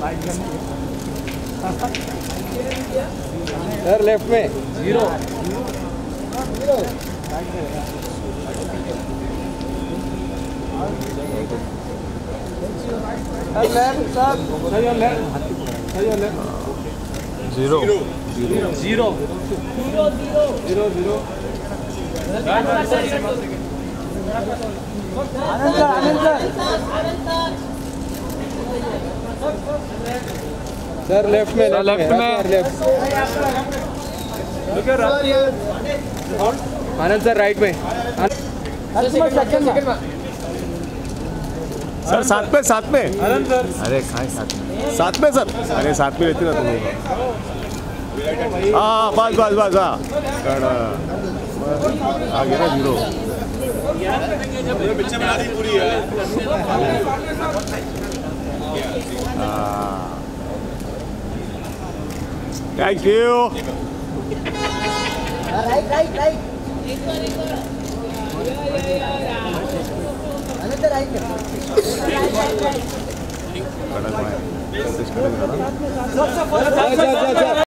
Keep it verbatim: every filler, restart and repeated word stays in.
sir left में zero zero zero zero zero zero Anand Anand sir left में left में left Anand sir right में sir साथ में साथ में आनंद सर अरे खाए साथ में साथ में सर अरे साथ में रहती ना तुम हाँ बस बस बस हाँ आगे ना zero thank you right right right Anant right